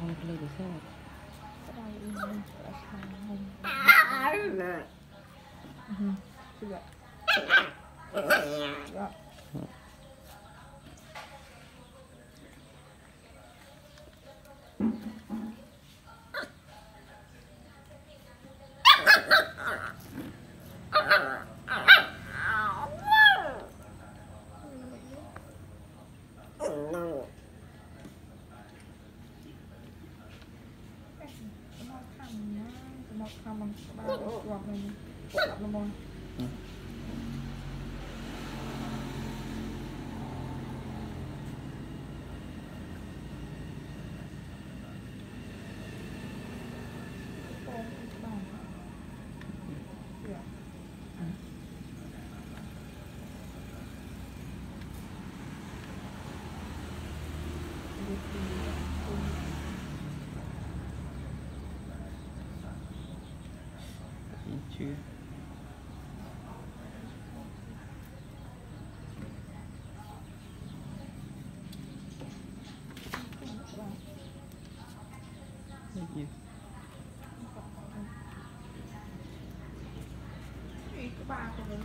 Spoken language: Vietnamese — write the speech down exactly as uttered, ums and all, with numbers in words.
không lấy được sao cái đây im lên ở sang hông được rồi không bằng ba gọt này gọt là mòn chưa cái gì cái ba của mình